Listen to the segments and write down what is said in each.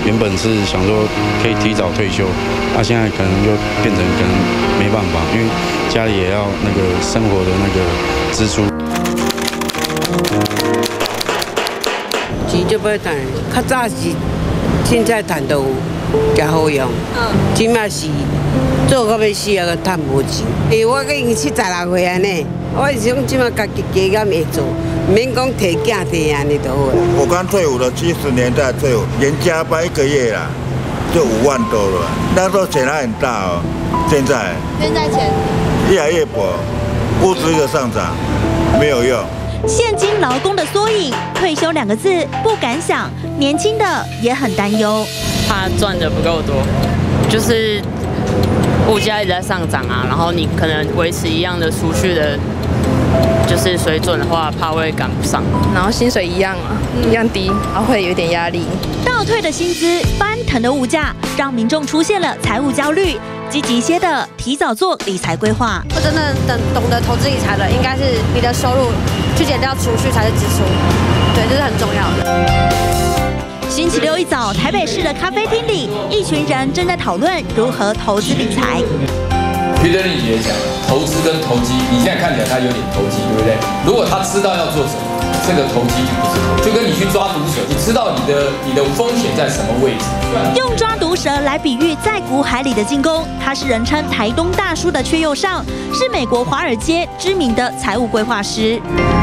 原本是想说可以提早退休，现在可能就变成可能没办法，因为家里也要那个生活的那个支出。 钱就要赚，较早是凊彩赚都有，才好用。即马是做到要死啊，个赚无钱。我已经76岁安尼，我是讲即马家己加减会做，免讲摕囝摕安尼就好了。 我刚退伍了，70年代退伍，连加班1个月啦，就5万多了。那时候钱还很大哦，现在钱越来越薄，物资的上涨没有用。 现今劳工的缩影，退休2个字不敢想，年轻的也很担忧， 怕赚的不够多，就是物价一直在上涨啊，然后你可能维持一样的储蓄的，就是水准的话，怕会赶不上， 然后薪水一样低，然后会有点压力。 倒退的薪资，翻腾的物价，让民众出现了财务焦虑。积极些的，提早做理财规划。 我真的懂得投资理财的，应该是你的收入去减掉储蓄才是支出，对，这是很重要的。 星期六一早，台北市的咖啡厅里，一群人正在讨论如何投资理财。 Peter Lynch也讲，投资跟投机，你现在看起来他有点投机，对不对？如果他知道要做什么，这个投机就不是投机，就跟你去抓毒蛇，你知道你的风险在什么位置。 用抓毒蛇来比喻在股海里的进攻，他是人称台东大叔的阙佑尚，是美国华尔街知名的财务规划师。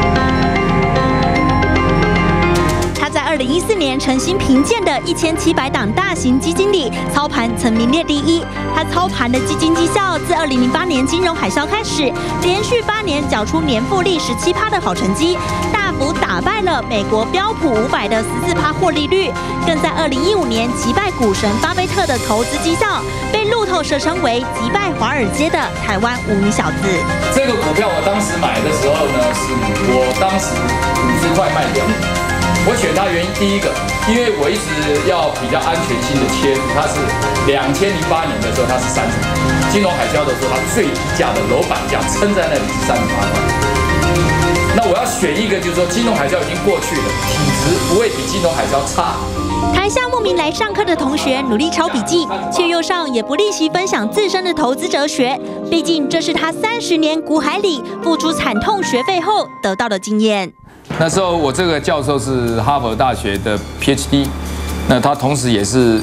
他在2014年诚心评鉴的1700档大型基金里，操盘曾名列第1。他操盘的基金绩效自2008年金融海啸开始，连续8年缴出年复利17%的好成绩，大幅打败了美国标普500的14%获利率，更在2015年击败股神巴菲特的投资绩效，被路透社称为击败华尔街的台湾无名小子。 这个股票我当时买的时候呢，是我当时50块卖掉。我选它原因，第一个，因为我一直要比较安全性的切入，它是2008年的时候它是30块，金融海啸的时候它最低价的楼板价撑在那里是38块。那我要选一个，就是说金融海啸已经过去了，体质不会比金融海啸差。 台下慕名来上课的同学努力抄笔记，却又上也不吝惜分享自身的投资哲学。毕竟这是他30年股海里付出惨痛学费后得到的经验。 那时候我这个教授是哈佛大学的 PhD， 那他同时也是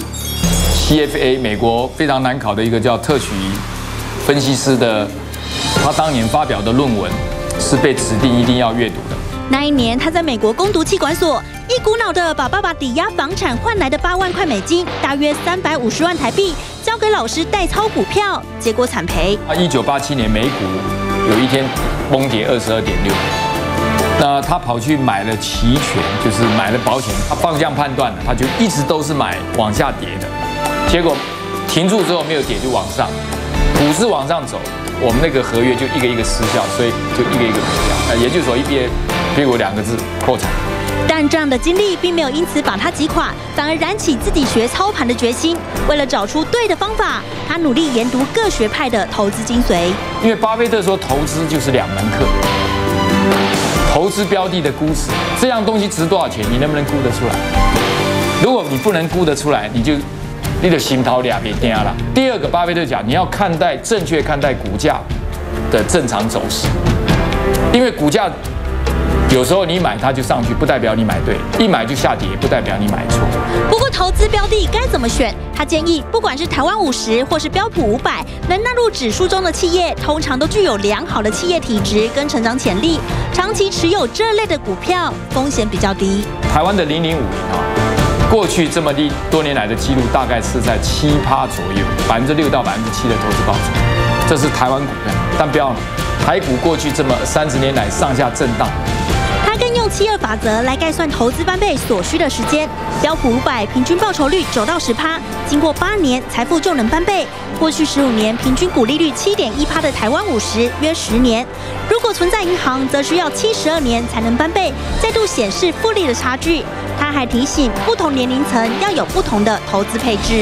CFA 美国非常难考的一个叫特许分析师的，他当年发表的论文是被指定一定要阅读的。 那一年他在美国攻读企管所，一股脑的把爸爸抵押房产换来的8万块美金，大约350万台币，交给老师代操股票，结果惨赔。 1987年美股有一天崩跌22.6%。那他跑去买了期权，就是买了保险，他方向判断了，他就一直都是买往下跌的，结果停住之后没有跌就往上，股市往上走，我们那个合约就一个一个失效，所以就一个一个赔掉。研究所一毕业，结果2个字破产。 但这样的经历并没有因此把他击垮，反而燃起自己学操盘的决心。为了找出对的方法，他努力研读各学派的投资精髓。 因为巴菲特说，投资就是2门课。投资标的的估值，这样东西值多少钱，你能不能估得出来？如果你不能估得出来，你的心头俩别定了。第二个，巴菲特讲，你要正确看待股价的正常走势，因为股价有时候你买它就上去，不代表你买对；一买就下跌，不代表你买错。 不过投资标的该怎么选？他建议，不管是台湾50或是标普500，能纳入指数中的企业，通常都具有良好的企业体质跟成长潜力，长期持有这类的股票，风险比较低。 台湾的0050过去这么多年来的记录大概是在7%左右，6%到7%的投资报酬，这是台湾股票。但不要台股过去这么30年来上下震荡。 他更用7-2法则来概算投资翻倍所需的时间。标普500平均报酬率9到10%，经过8年，财富就能翻倍。过去15年平均股利率7.1%的台湾50约10年，如果存在银行，则需要72年才能翻倍，再度显示复利的差距。他还提醒，不同年龄层要有不同的投资配置。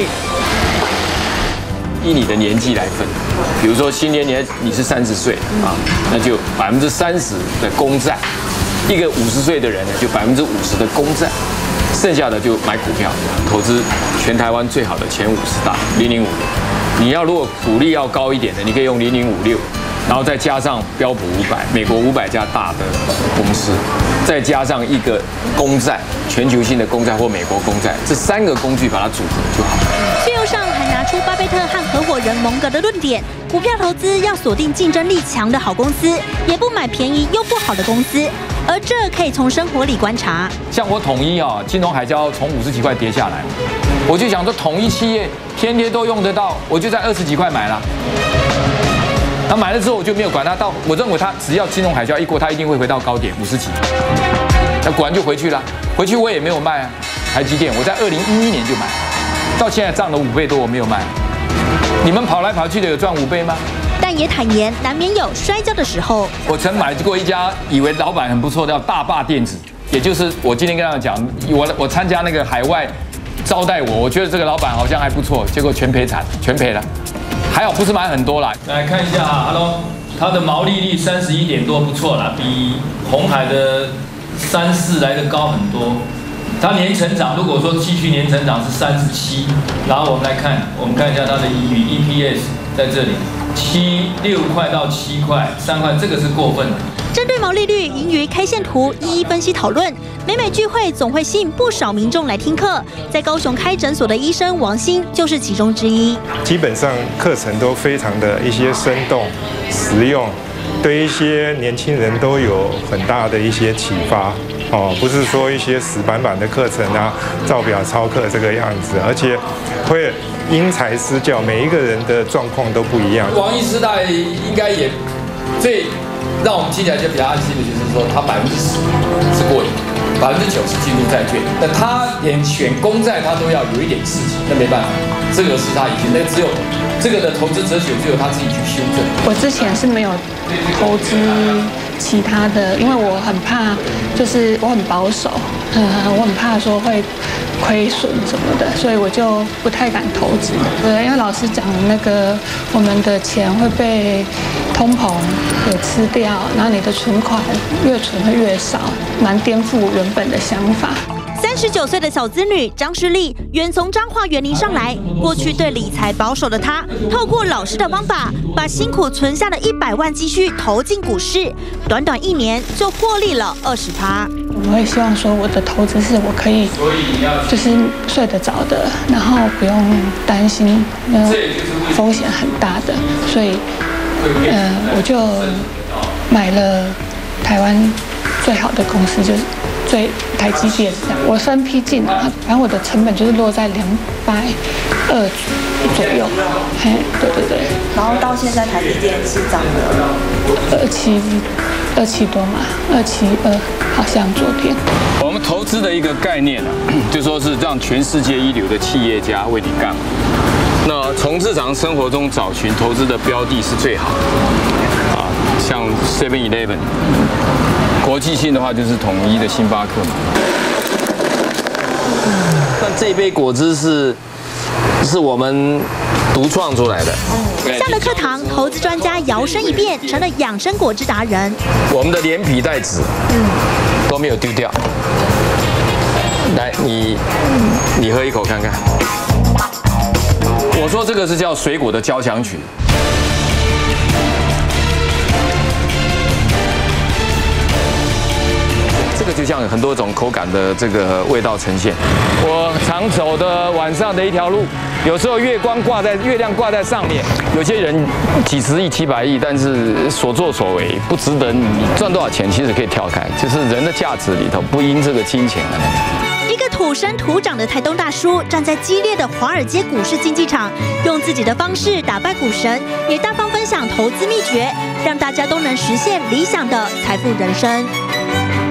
以你的年纪来分，比如说新年你是30岁啊，那就30%的公债。一个50岁的人呢，就50%的公债剩下的就买股票，投资全台湾最好的前50大0056。你要如果股利要高一点的，你可以用0056。然后再加上标普500，美国500家大的公司，再加上一个公债，全球性的公债或美国公债，这3个工具把它组合就好。 讯用上还拿出巴菲特和合伙人蒙格的论点：股票投资要锁定竞争力强的好公司，也不买便宜又不好的公司。而这可以从生活里观察。像我统一啊，金融海啸从50几块跌下来，我就想说统一企业天天都用得到，我就在20几块买了。那买了之后我就没有管它到，我认为它只要金融海啸一过，它一定会回到高点50几。那果然就回去了，回去我也没有卖啊。台积电我在2011年就买，到现在涨了5倍多，我没有卖。你们跑来跑去的有赚5倍吗？但也坦言难免有摔跤的时候。我曾买过一家以为老板很不错的叫大坝电子，也就是我今天跟他讲，我参加那个海外招待我觉得这个老板好像还不错，结果全赔惨，全赔了。还好不是买很多啦。 来看一下啊 ，Hello， 它的毛利率31点多，不错啦，比鸿海的34来的高很多。它年成长，如果说继续年成长是37，然后我们看一下它的盈余 EPS 在这里6块到7块3块，这个是过分的。针对毛利率、盈余 K 线图一一分析讨论，每聚会总会吸引不少民众来听课。在高雄开诊所的医生王鑫就是其中之一。基本上课程都非常的一些生动、实用，对一些年轻人都有很大的一些启发。不是说一些死板板的课程啊，照表操课这个样子，而且会因材施教，每一个人的状况都不一样。王医师大应该也最让我们听起来就比较安心的，就是说他10%是过瘾，90%进入债券，那他连选公债他都要有一点刺激，那没办法，这个是他以前只有这个的投资哲学只有他自己去修正。我之前是没有投资其他的，因为我很怕，就是我很保守，我很怕说会亏损什么的，所以我就不太敢投资。对，因为老师讲那个我们的钱会被通膨给吃掉，然后你的存款越存会越少，蛮颠覆原本的想法。39岁的小资女张诗丽，远从彰化园林上来。过去对理财保守的她，透过老师的方法，把辛苦存下的100万积蓄投进股市，短短1年就获利了20%。我会希望说，我的投资是我可以，就是睡得着的，然后不用担心风险很大的，所以我就买了台湾最好的公司，就是台积电这样，我分批进啊，反正我的成本就是落在220左右，对。然后到现在台积电是涨了27多嘛，272好像昨天。我们投资的一个概念啊，就说是让全世界一流的企业家为你干。那从日常生活中找寻投资的标的是最好的啊，像 7-Eleven。国际性的话就是统一的星巴克嘛。但这杯果汁是我们独创出来的。下了课堂，投资专家摇身一变成了养生果汁达人。我们的连皮带籽，都没有丢掉。来，你喝一口看看。我说这个是叫水果的交响曲。这个就像很多种口感的这个味道呈现。我常走的晚上的一条路，有时候月亮挂在上面，有些人几十亿、700亿，但是所作所为不值得，你赚多少钱其实可以跳开，就是人的价值里头不因这个金钱而来。一个土生土长的台东大叔，站在激烈的华尔街股市竞技场，用自己的方式打败股神，也大方分享投资秘诀，让大家都能实现理想的财富人生。